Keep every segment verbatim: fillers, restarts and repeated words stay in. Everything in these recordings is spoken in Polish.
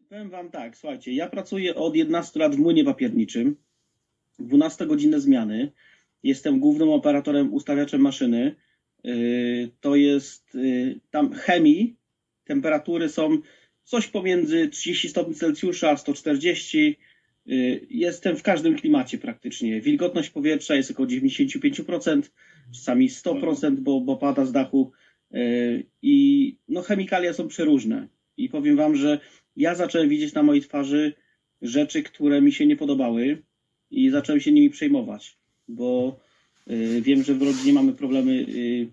Powiem wam tak, słuchajcie, ja pracuję od jedenastu lat w młynie papierniczym, dwunastogodzinne zmiany, jestem głównym operatorem ustawiaczem maszyny, yy, to jest yy, tam chemii, temperatury są coś pomiędzy trzydzieści stopni Celsjusza a sto czterdzieści, yy, jestem w każdym klimacie praktycznie, wilgotność powietrza jest około dziewięćdziesiąt pięć procent, czasami sto procent, bo, bo pada z dachu yy, i no, chemikalia są przeróżne i powiem wam, że ja zacząłem widzieć na mojej twarzy rzeczy, które mi się nie podobały i zacząłem się nimi przejmować, bo y, wiem, że w rodzinie mamy problemy y,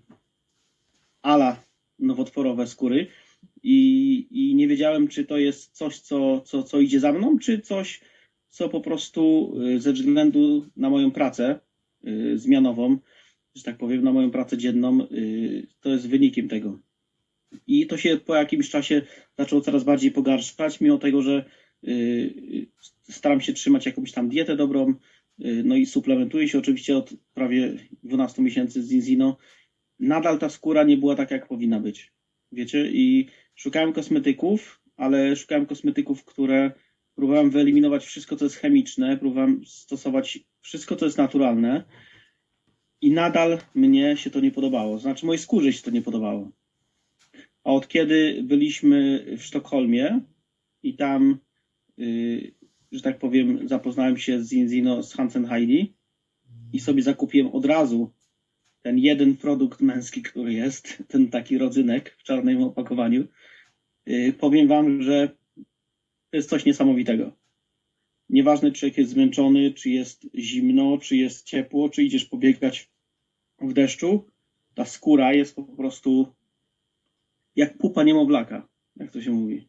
ala nowotworowe skóry i, i nie wiedziałem, czy to jest coś, co, co, co idzie za mną, czy coś, co po prostu y, ze względu na moją pracę y, zmianową, że tak powiem, na moją pracę dzienną, y, to jest wynikiem tego. I to się po jakimś czasie zaczęło coraz bardziej pogarszać, mimo tego, że y, staram się trzymać jakąś tam dietę dobrą, y, no i suplementuję się oczywiście od prawie dwunastu miesięcy z Zinzino. Nadal ta skóra nie była tak, jak powinna być, wiecie, i szukałem kosmetyków, ale szukałem kosmetyków, które próbowałem wyeliminować wszystko, co jest chemiczne, próbowałem stosować wszystko, co jest naturalne i nadal mnie się to nie podobało, znaczy mojej skórze się to nie podobało. A od kiedy byliśmy w Sztokholmie i tam, yy, że tak powiem, zapoznałem się z Zinzino, z Hansen Heidi i sobie zakupiłem od razu ten jeden produkt męski, który jest, ten taki rodzynek w czarnym opakowaniu. Yy, powiem wam, że to jest coś niesamowitego. Nieważne, czy człowiek jest zmęczony, czy jest zimno, czy jest ciepło, czy idziesz pobiegać w deszczu, ta skóra jest po prostu jak pupa niemowlaka, jak to się mówi.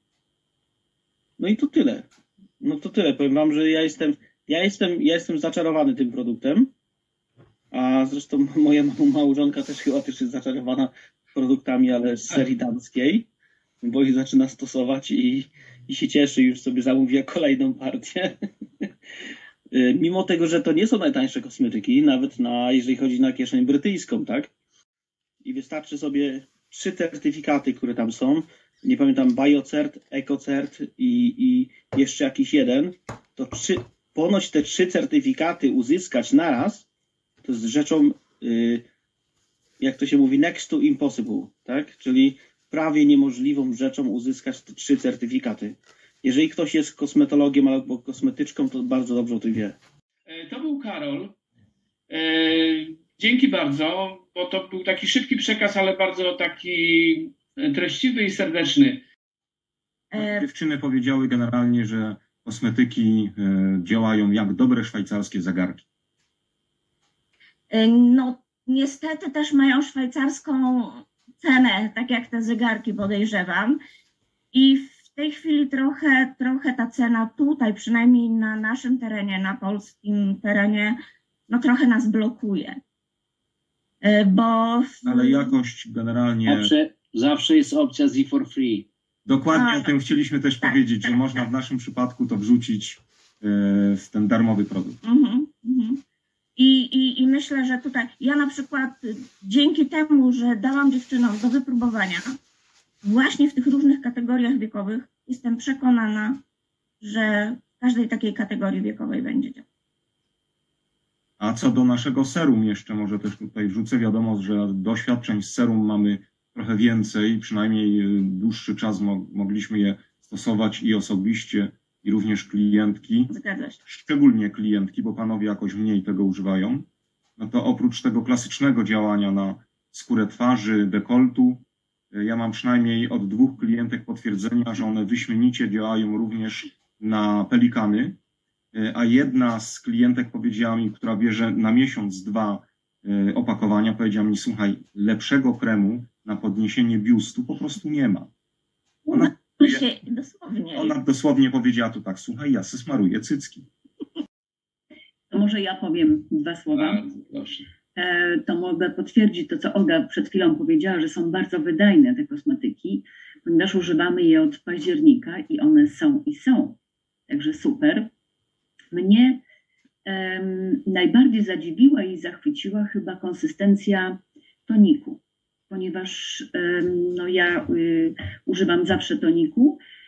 No i to tyle. No to tyle. Powiem wam, że ja jestem, ja jestem, ja jestem zaczarowany tym produktem, a zresztą moja małżonka też chyba też jest zaczarowana produktami, ale z serii damskiej, bo ich zaczyna stosować i, i się cieszy, już sobie zamówiła kolejną partię. Mimo tego, że to nie są najtańsze kosmetyki, nawet na, jeżeli chodzi na kieszeń brytyjską, tak? I wystarczy sobie trzy certyfikaty, które tam są, nie pamiętam, BioCert, EcoCert i, i jeszcze jakiś jeden, to trzy, ponoć te trzy certyfikaty uzyskać naraz, to jest rzeczą, yy, jak to się mówi, next to impossible, tak? Czyli prawie niemożliwą rzeczą uzyskać te trzy certyfikaty. Jeżeli ktoś jest kosmetologiem albo kosmetyczką, to bardzo dobrze o tym wie. To był Karol. Dzięki bardzo, bo to był taki szybki przekaz, ale bardzo taki treściwy i serdeczny. Dziewczyny powiedziały generalnie, że kosmetyki działają jak dobre szwajcarskie zegarki. No niestety też mają szwajcarską cenę, tak jak te zegarki, podejrzewam. I w tej chwili trochę, trochę ta cena tutaj, przynajmniej na naszym terenie, na polskim terenie, no trochę nas blokuje. Bo... Ale jakość generalnie... Zawsze, zawsze jest opcja Z for free. Dokładnie A, o tym chcieliśmy też tak, powiedzieć, tak, że można tak. w naszym przypadku to wrzucić w ten darmowy produkt. Mhm, mhm. I, i, I myślę, że tutaj ja na przykład dzięki temu, że dałam dziewczynom do wypróbowania właśnie w tych różnych kategoriach wiekowych, jestem przekonana, że w każdej takiej kategorii wiekowej będzie działać. A co do naszego serum jeszcze może też tutaj wrzucę, wiadomo, że doświadczeń z serum mamy trochę więcej, przynajmniej dłuższy czas mo mogliśmy je stosować i osobiście, i również klientki. Zgadza się. Szczególnie klientki, bo panowie jakoś mniej tego używają. No to oprócz tego klasycznego działania na skórę twarzy, dekoltu, ja mam przynajmniej od dwóch klientek potwierdzenia, że one wyśmienicie działają również na pelikany, a jedna z klientek powiedziała mi, która bierze na miesiąc dwa opakowania, powiedziała mi, słuchaj, lepszego kremu na podniesienie biustu po prostu nie ma. Ona, się, dosłownie. ona dosłownie powiedziała tu tak, słuchaj, ja se smaruję cycki. To może ja powiem dwa słowa. Bardzo proszę. To mogę potwierdzić to, co Olga przed chwilą powiedziała, że są bardzo wydajne te kosmetyki, ponieważ używamy je od października i one są i są. Także super. Mnie um, najbardziej zadziwiła i zachwyciła chyba konsystencja toniku, ponieważ um, no ja y, używam zawsze toniku, no i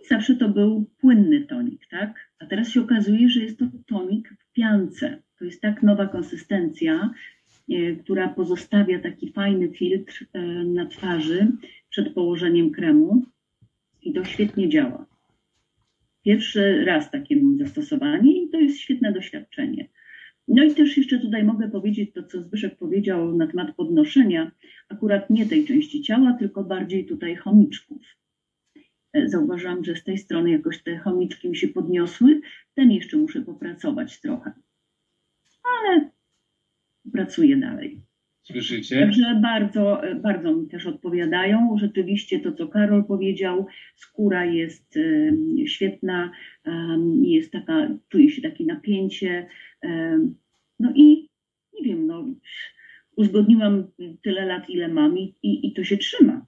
zawsze to był płynny tonik, tak? A teraz się okazuje, że jest to tonik w piance. To jest tak nowa konsystencja, e, która pozostawia taki fajny filtr e, na twarzy przed położeniem kremu i to świetnie działa. Pierwszy raz takie mam zastosowanie i to jest świetne doświadczenie. No i też jeszcze tutaj mogę powiedzieć to, co Zbyszek powiedział na temat podnoszenia, akurat nie tej części ciała, tylko bardziej tutaj chomiczków. Zauważyłam, że z tej strony jakoś te chomiczki mi się podniosły, ten jeszcze muszę popracować trochę, ale pracuję dalej. Słyszycie? Także bardzo, bardzo mi też odpowiadają. Rzeczywiście to, co Karol powiedział, skóra jest um, świetna, um, jest taka, czuje się takie napięcie. Um, no i nie wiem, no, uzgodniłam tyle lat, ile mam i, i, i to się trzyma.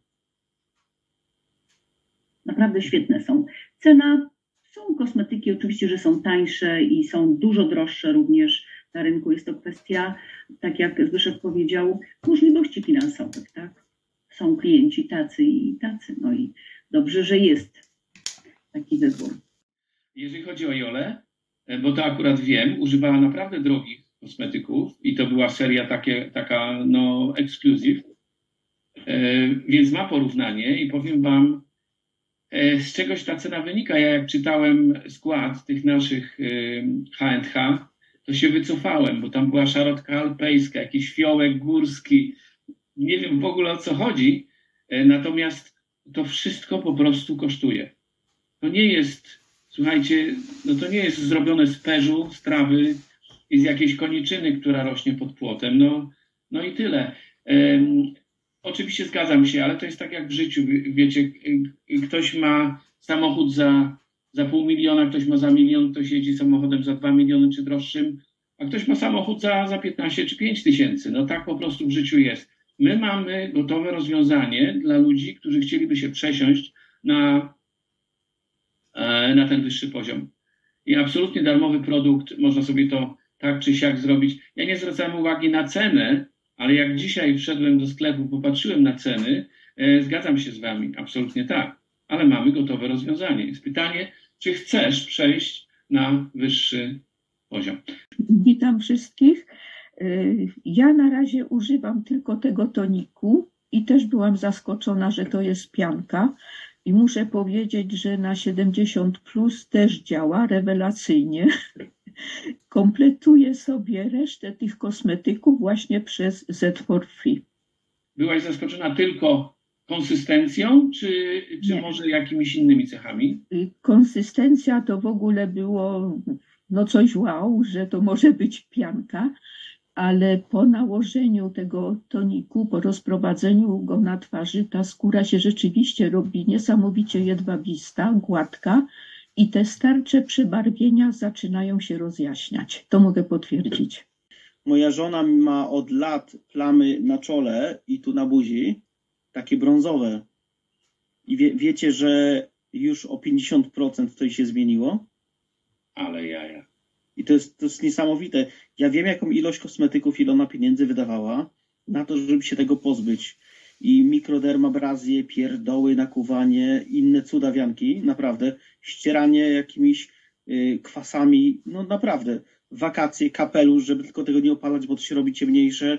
Naprawdę świetne są. Cena, są kosmetyki oczywiście, że są tańsze i są dużo droższe również na rynku. Jest to kwestia, tak jak Zbyszek powiedział, możliwości finansowych, tak? Są klienci tacy i tacy. No i dobrze, że jest taki wybór. Jeżeli chodzi o Jolę, bo to akurat wiem, używała naprawdę drogich kosmetyków i to była seria takie, taka no ekskluzyw, więc ma porównanie i powiem wam, z czegoś ta cena wynika. Ja jak czytałem skład tych naszych H and H, to się wycofałem, bo tam była szarotka alpejska, jakiś fiołek górski. Nie wiem w ogóle o co chodzi, natomiast to wszystko po prostu kosztuje. To nie jest, słuchajcie, no to nie jest zrobione z perzu, z trawy i z jakiejś koniczyny, która rośnie pod płotem. No, no i tyle. Um, oczywiście zgadzam się, ale to jest tak jak w życiu. Wiecie, ktoś ma samochód za za pół miliona, ktoś ma za milion, ktoś jeździ samochodem za dwa miliony czy droższym, a ktoś ma samochód za, za piętnaście czy pięć tysięcy. No tak po prostu w życiu jest. My mamy gotowe rozwiązanie dla ludzi, którzy chcieliby się przesiąść na, na ten wyższy poziom. I absolutnie darmowy produkt, można sobie to tak czy siak zrobić. Ja nie zwracam uwagi na cenę, ale jak dzisiaj wszedłem do sklepu, popatrzyłem na ceny, zgadzam się z wami, absolutnie tak. Ale mamy gotowe rozwiązanie. Jest pytanie, czy chcesz przejść na wyższy poziom? Witam wszystkich. Ja na razie używam tylko tego toniku i też byłam zaskoczona, że to jest pianka. I muszę powiedzieć, że na siedemdziesiąt plus też działa rewelacyjnie. Kompletuję sobie resztę tych kosmetyków właśnie przez Z for Free. Byłaś zaskoczona tylko konsystencją, czy, czy może jakimiś innymi cechami? Konsystencja to w ogóle było no coś wow, że to może być pianka, ale po nałożeniu tego toniku, po rozprowadzeniu go na twarzy, ta skóra się rzeczywiście robi niesamowicie jedwabista, gładka i te starcze przebarwienia zaczynają się rozjaśniać. To mogę potwierdzić. Moja żona ma od lat plamy na czole i tu na buzi, takie brązowe. I wie, wiecie, że już o pięćdziesiąt procent to się zmieniło? Ale jaja. I to jest, to jest niesamowite. Ja wiem, jaką ilość kosmetyków, ile ona pieniędzy wydawała na to, żeby się tego pozbyć. I mikrodermabrazje, pierdoły, nakuwanie, inne cudawianki, naprawdę. Ścieranie jakimiś y, kwasami, no naprawdę. Wakacje, kapelusz, żeby tylko tego nie opalać, bo to się robi ciemniejsze.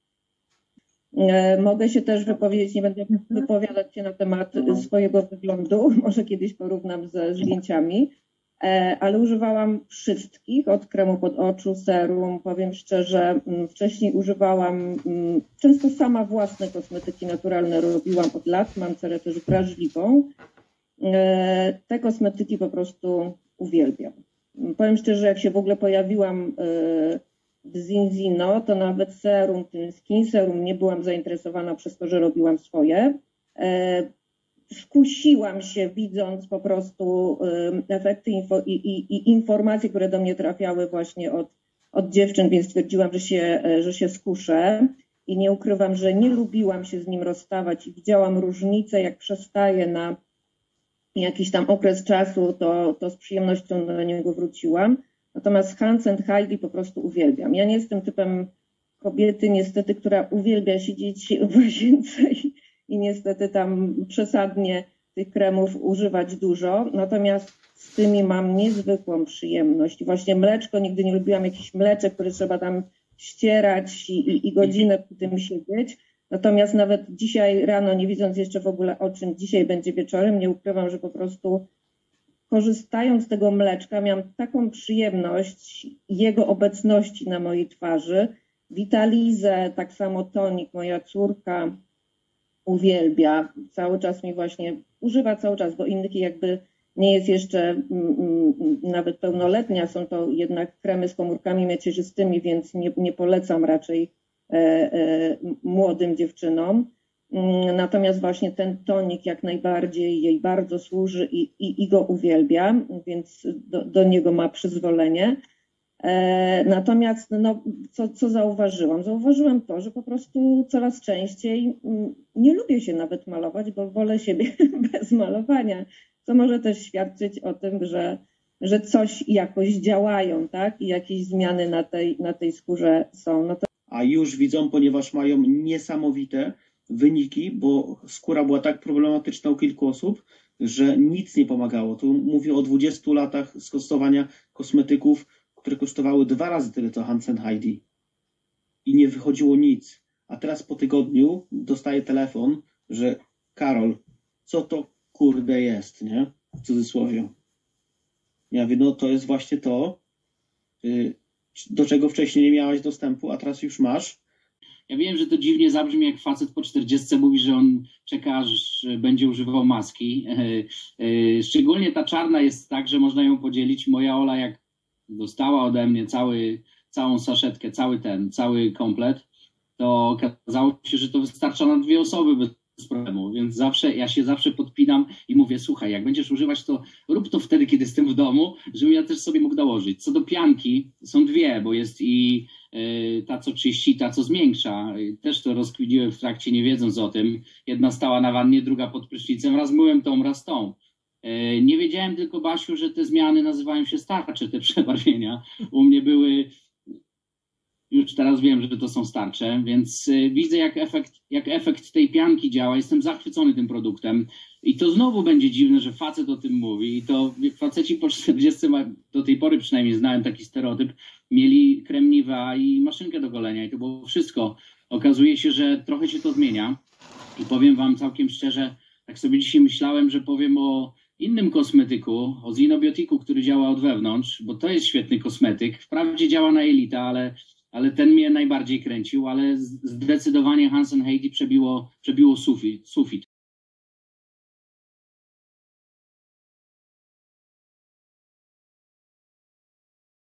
Mogę się też wypowiedzieć, nie będę wypowiadać się na temat swojego wyglądu, może kiedyś porównam ze zdjęciami, ale używałam wszystkich, od kremu pod oczu, serum. Powiem szczerze, wcześniej używałam, często sama własne kosmetyki naturalne robiłam od lat, mam cerę też wrażliwą. Te kosmetyki po prostu uwielbiam. Powiem szczerze, jak się w ogóle pojawiłam w Zinzino, to nawet serum, tym skin serum, nie byłam zainteresowana przez to, że robiłam swoje. Skusiłam się, widząc po prostu efekty info i, i, i informacje, które do mnie trafiały właśnie od, od dziewczyn, więc stwierdziłam, że się, że się skuszę i nie ukrywam, że nie lubiłam się z nim rozstawać i widziałam różnicę, jak przestaję na jakiś tam okres czasu, to, to z przyjemnością do niego wróciłam. Natomiast Hans and Heidi po prostu uwielbiam. Ja nie jestem typem kobiety niestety, która uwielbia siedzieć w łazience i, i niestety tam przesadnie tych kremów używać dużo, natomiast z tymi mam niezwykłą przyjemność. Właśnie mleczko, nigdy nie lubiłam jakichś mleczek, które trzeba tam ścierać i, i, i godzinę przy tym siedzieć. Natomiast nawet dzisiaj rano, nie widząc jeszcze w ogóle o czym dzisiaj będzie wieczorem, nie ukrywam, że po prostu korzystając z tego mleczka miałam taką przyjemność jego obecności na mojej twarzy. Vitalizę, tak samo tonik, moja córka uwielbia, cały czas mi właśnie używa cały czas, bo innych jakby nie jest jeszcze mm, mm, nawet pełnoletnia, są to jednak kremy z komórkami macierzystymi, więc nie, nie polecam raczej e, e, młodym dziewczynom. Natomiast właśnie ten tonik jak najbardziej jej bardzo służy i, i, i go uwielbia, więc do, do niego ma przyzwolenie. E, natomiast no, co, co zauważyłam? Zauważyłam to, że po prostu coraz częściej m, nie lubię się nawet malować, bo wolę siebie bez malowania, co może też świadczyć o tym, że, że coś jakoś działają, tak? I jakieś zmiany na tej, na tej skórze są. No to... A już widzą, ponieważ mają niesamowite wyniki, bo skóra była tak problematyczna u kilku osób, że nic nie pomagało. Tu mówię o dwudziestu latach stosowania kosmetyków, które kosztowały dwa razy tyle co Hansen Heidi i nie wychodziło nic. A teraz po tygodniu dostaję telefon, że Karol, co to kurde jest, nie? W cudzysłowie. Ja mówię, no to jest właśnie to, do czego wcześniej nie miałaś dostępu, a teraz już masz. Ja wiem, że to dziwnie zabrzmi, jak facet po czterdziestce mówi, że on czeka, aż będzie używał maski. Szczególnie ta czarna jest tak, że można ją podzielić. Moja Ola, jak dostała ode mnie cały, całą saszetkę, cały ten, cały komplet, to okazało się, że to wystarcza na dwie osoby bez problemu, więc zawsze, ja się zawsze podpinam i mówię, słuchaj, jak będziesz używać, to rób to wtedy, kiedy jestem w domu, żebym ja też sobie mógł dołożyć. Co do pianki, są dwie, bo jest i y, ta, co czyści, i ta, co zmiękcza. Też to rozkminiłem w trakcie, nie wiedząc o tym. Jedna stała na wannie, druga pod prysznicem, raz myłem tą, raz tą. Y, nie wiedziałem tylko, Basiu, że te zmiany nazywają się starcze, te przebarwienia. U mnie były... Już teraz wiem, że to są starcze, więc widzę, jak efekt, jak efekt tej pianki działa. Jestem zachwycony tym produktem. I to znowu będzie dziwne, że facet o tym mówi. I to faceci po czterdziestce, do tej pory przynajmniej znałem taki stereotyp, mieli krem Nivea i maszynkę do golenia. I to było wszystko. Okazuje się, że trochę się to zmienia. I powiem wam całkiem szczerze, tak sobie dzisiaj myślałem, że powiem o innym kosmetyku, o Zinobiotiku, który działa od wewnątrz, bo to jest świetny kosmetyk. Wprawdzie działa na jelita, ale... ale ten mnie najbardziej kręcił, ale zdecydowanie Hansen Heidi przebiło, przebiło sufit, sufit.